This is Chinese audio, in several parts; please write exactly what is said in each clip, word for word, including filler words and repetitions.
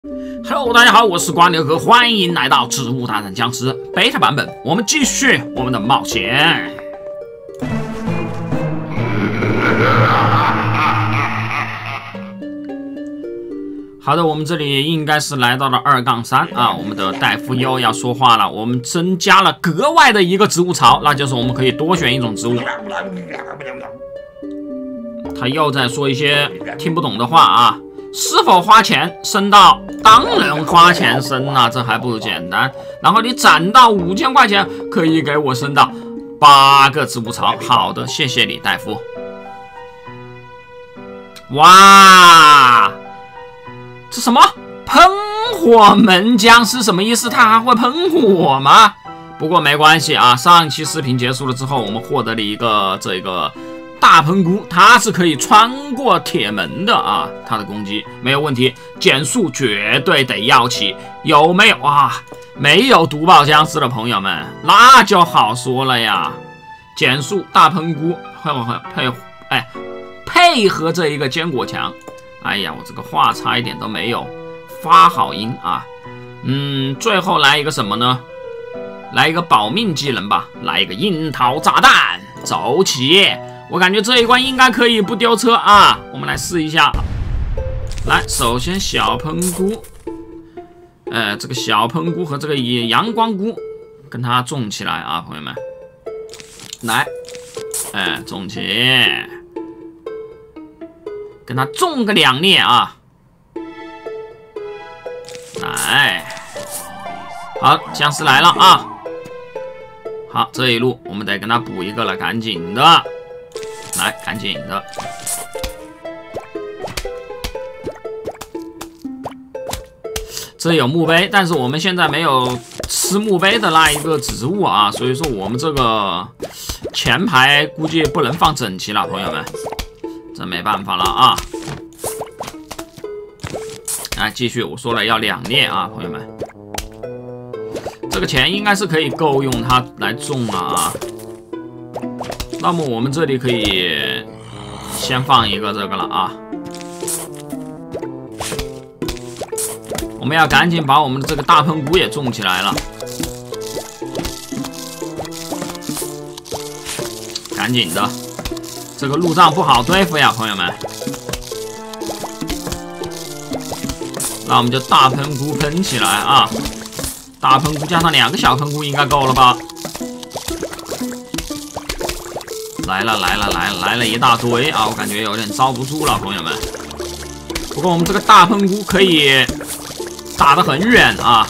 Hello， 大家好，我是瓜牛哥，欢迎来到《植物大战僵尸》beta 版本，我们继续我们的冒险。好的，我们这里应该是来到了二杠三啊，我们的戴夫又要说话了，我们增加了格外的一个植物槽，那就是我们可以多选一种植物。他又在说一些听不懂的话啊。 是否花钱升到？当然花钱升啊，这还不简单。然后你攒到五千块钱，可以给我升到八个植物槽。好的，谢谢你，戴夫。哇，这什么喷火门僵尸什么意思？它还会喷火吗？不过没关系啊，上期视频结束了之后，我们获得了一个这个。 大喷菇它是可以穿过铁门的啊，它的攻击没有问题，减速绝对得要起。有没有啊？没有毒爆僵尸的朋友们，那就好说了呀。减速大喷菇配合配哎配合这一个坚果墙，哎呀，我这个话差一点都没有发好音啊。嗯，最后来一个什么呢？来一个保命技能吧，来一个樱桃炸弹，走起！ 我感觉这一关应该可以不丢车啊！我们来试一下。来，首先小喷菇，呃，这个小喷菇和这个阳光菇跟它种起来啊，朋友们。来，哎、呃，种起，跟它种个两列啊！来，好，僵尸来了啊！好，这一路我们得跟它补一个了，赶紧的。 来，赶紧的！这有墓碑，但是我们现在没有吃墓碑的那一个植物啊，所以说我们这个前排估计不能放整齐了，朋友们，这没办法了啊！来，继续，我说了要两列啊，朋友们，这个钱应该是可以够用它来种了啊。 那么我们这里可以先放一个这个了啊，我们要赶紧把我们的这个大喷菇也种起来了，赶紧的，这个路障不好对付呀，朋友们。那我们就大喷菇喷起来啊，大喷菇加上两个小喷菇应该够了吧？ 来了来了来了来了一大堆啊！我感觉有点招不住了，朋友们。不过我们这个大喷菇可以打得很远啊！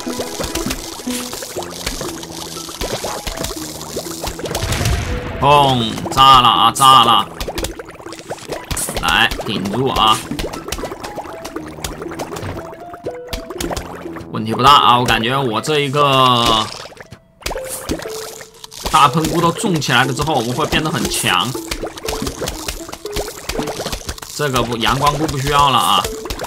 砰！炸了啊！炸了！来顶住啊！问题不大啊！我感觉我这一个。 大喷菇都种起来了之后，我们会变得很强。这个不阳光菇不需要了啊。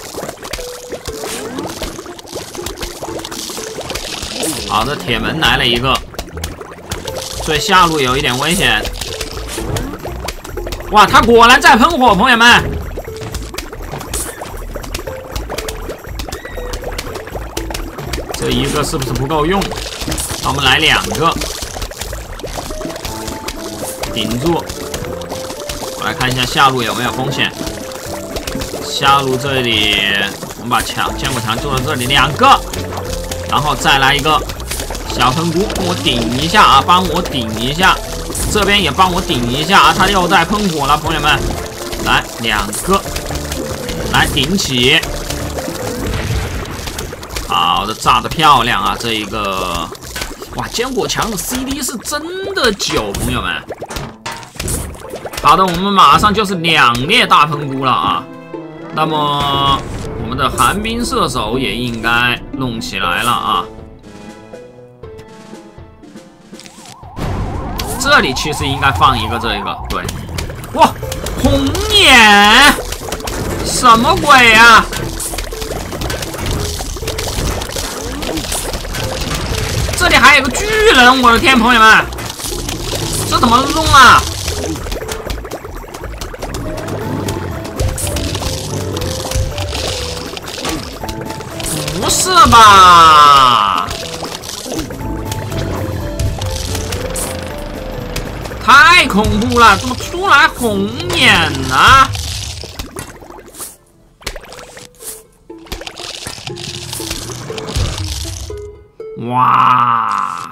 好的，铁门来了一个，所以下路有一点危险。哇，他果然在喷火，朋友们。这一个是不是不够用？那我们来两个。 顶住！我来看一下下路有没有风险。下路这里，我们把墙坚果墙做到这里两个，然后再来一个小喷菇，帮我顶一下啊！帮我顶一下，这边也帮我顶一下啊！他又在喷火了，朋友们，来两个，来顶起。好的，炸得漂亮啊！这一个，哇，坚果墙的 C D 是真的久，朋友们。 好的，我们马上就是两列大喷菇了啊！那么我们的寒冰射手也应该弄起来了啊！这里其实应该放一个这个，对，哇，红眼，什么鬼啊？这里还有个巨人，我的天，朋友们，这怎么弄啊？ 不是吧？太恐怖了！怎么出来红眼呢？哇！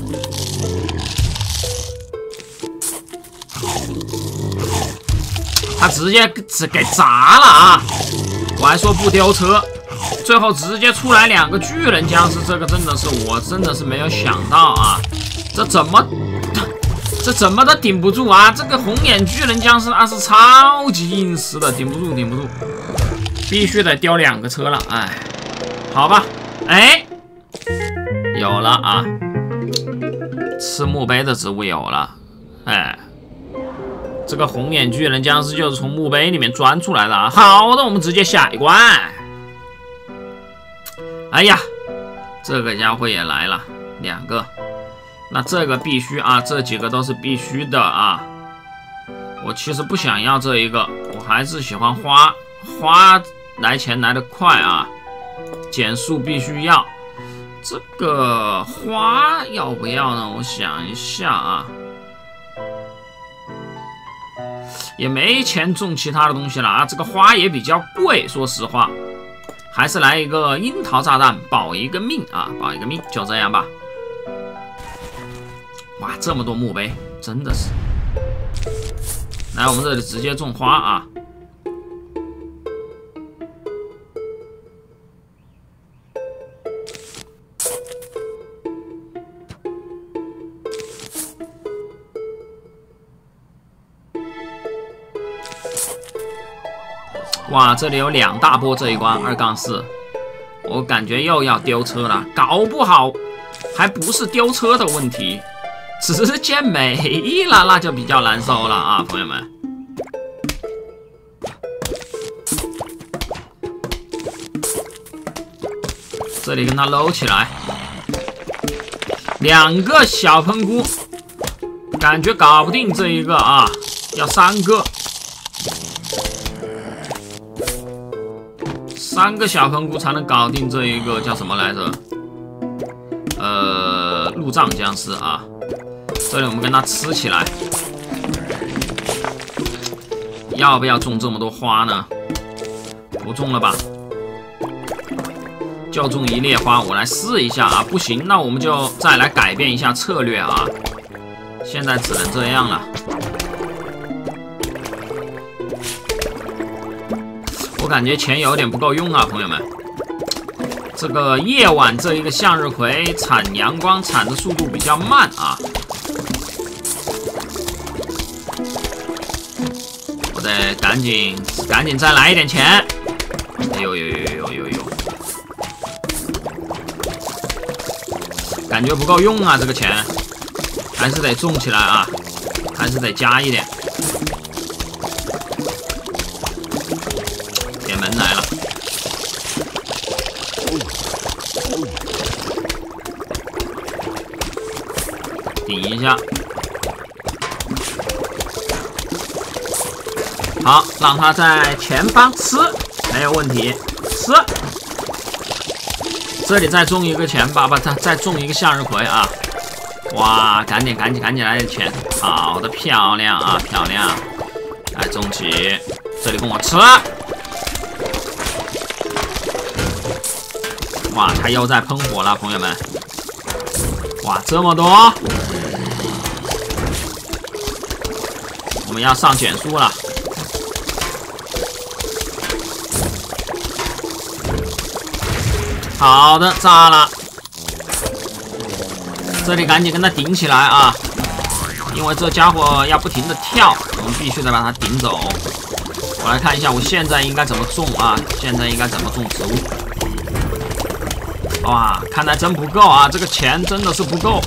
他直接只给砸了啊！我还说不丢车，最后直接出来两个巨人僵尸，这个真的是我真的是没有想到啊！这怎么这怎么都顶不住啊！这个红眼巨人僵尸啊是超级硬实的，顶不住顶不住，必须得丢两个车了，哎，好吧，哎，有了啊，吃墓碑的植物有了，哎。这个红眼巨人僵尸就是从墓碑里面钻出来的啊！好的，我们直接下一关。哎呀，这个家伙也来了，两个。那这个必须啊，这几个都是必须的啊。我其实不想要这一个，我还是喜欢花花来钱来得快啊，减速必须要。这个花要不要呢？我想一下啊。也没钱种其他的东西了啊！这个花也比较贵，说实话，还是来一个樱桃炸弹保一个命啊，保一个命，就这样吧。哇，这么多墓碑，真的是。来，我们这里直接种花啊。哇，这里有两大波这一关二杠四，我感觉又要丢车了，搞不好还不是丢车的问题，直接没了，那就比较难受了啊，朋友们。这里跟他搂起来，两个小喷菇，感觉搞不定这一个啊，要三个。三个小喷菇才能搞定这一个叫什么来着？呃，路障僵尸啊！这里我们跟它吃起来，要不要种这么多花呢？不种了吧，就种一列花，我来试一下啊！不行，那我们就再来改变一下策略啊！现在只能这样了。我感觉钱有点不够用啊，朋友们。这个夜晚这一个向日葵产阳光产的速度比较慢啊，我得赶紧赶紧再来一点钱。哎呦呦呦呦呦呦！感觉不够用啊，这个钱还是得种起来啊，还是得加一点。铁门来了，顶一下，好，让他在前方吃，没有问题，吃。这里再种一个钱吧，不，再再种一个向日葵啊！哇，赶紧赶紧赶紧来点钱，好的，漂亮啊，漂亮！来种起，这里跟我吃。哇，他又在喷火了，朋友们！哇，这么多！我们要上减速了。好的，炸了！这里赶紧跟他顶起来啊！因为这家伙要不停的跳，我们必须得把他顶走。我来看一下，我现在应该怎么种啊？现在应该怎么种植物？哇，看来真不够啊！这个钱真的是不够，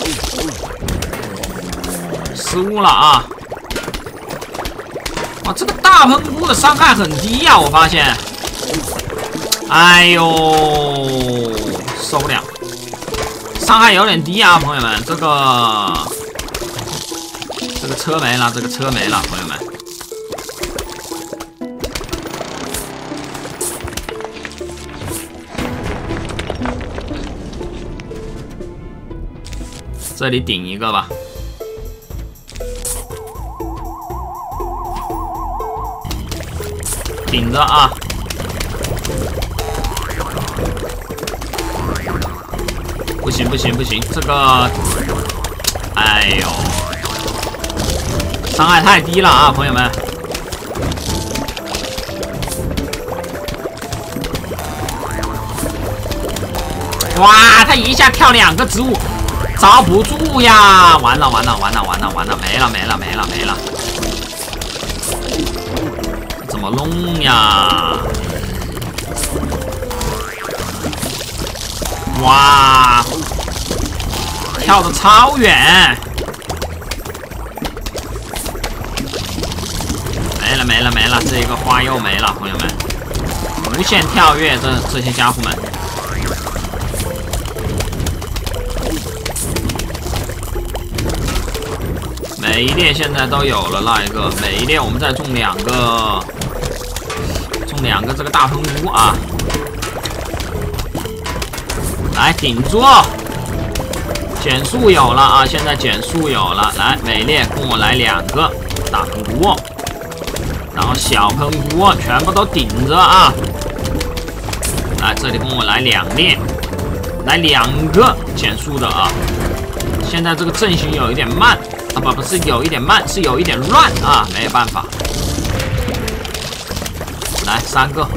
失误了啊！哇，这个大喷菇的伤害很低呀、啊，我发现。哎呦，受不了，伤害有点低啊，朋友们，这个这个车没了，这个车没了，朋友们。 这里顶一个吧。顶着啊！不行不行不行，这个，哎呦，伤害太低了啊，朋友们！哇，他一下跳两个植物，招不住呀！完了完了完了完了完了，没了没了没了没了！怎么弄呀？哇，跳得超远！没了没了没了，这个花又没了，朋友们，无限跳跃这这些家伙们。每一列现在都有了那一个，每一列我们再种两个，种两个这个大喷菇啊！来顶住，减速有了啊！现在减速有了，来每列跟我来两个大喷菇，然后小喷菇全部都顶着啊！来这里跟我来两列，来两个减速的啊！现在这个阵型有一点慢。啊不不是有一点慢，是有一点乱啊，没有办法。来三个，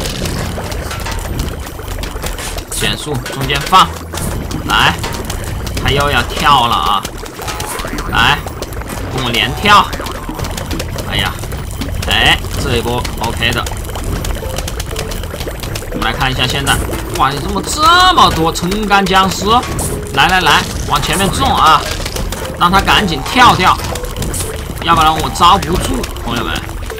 减速，中间放，来，他又要跳了啊！来，跟我连跳。哎呀，哎，这一波 OK 的。我们来看一下现在，哇，怎么这么多撑杆僵尸？来来来，往前面种啊！让他赶紧跳掉，要不然我招不住，朋友们。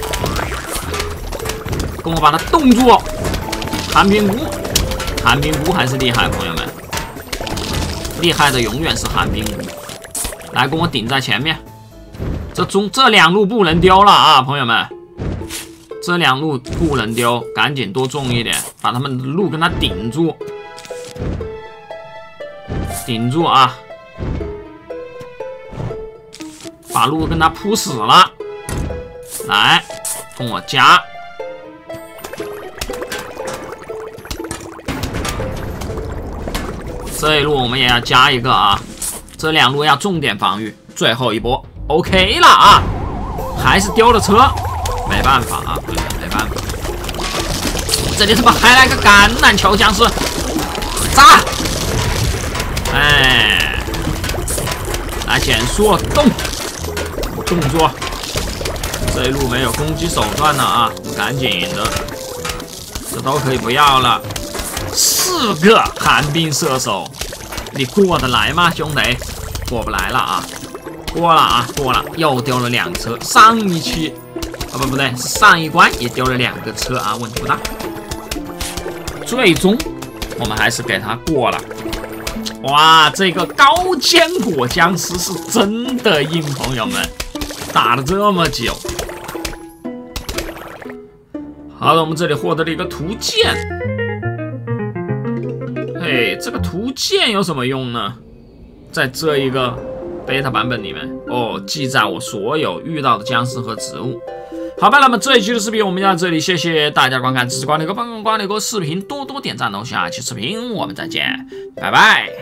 跟我把他冻住，寒冰菇，寒冰菇还是厉害，朋友们。厉害的永远是寒冰菇。来，跟我顶在前面，这中这两路不能丢了啊，朋友们。这两路不能丢，赶紧多种一点，把他们的路跟他顶住，顶住啊！把路跟他铺死了，来，跟我加。这一路我们也要加一个啊，这两路要重点防御。最后一波 ，OK 了啊，还是丢了车，没办法啊，朋友们，没办法。这里怎么还来个橄榄球僵尸？炸！哎，来减速动。动作，这一路没有攻击手段了啊，赶紧的，这都可以不要了。四个寒冰射手，你过得来吗，兄弟？过不来了啊，过了啊，过了，又丢了两车。上一期啊不不对，是上一关也丢了两个车啊，问题不大。最终我们还是给他过了。哇，这个高坚果僵尸是真的硬，朋友们。打了这么久，好的，我们这里获得了一个图鉴。嘿，这个图鉴有什么用呢？在这一个 beta 版本里面，哦，记载我所有遇到的僵尸和植物。好吧，那么这一期的视频我们就到这里，谢谢大家观看，支持瓜牛哥帮帮瓜牛哥视频，多多点赞哦，下期视频我们再见，拜拜。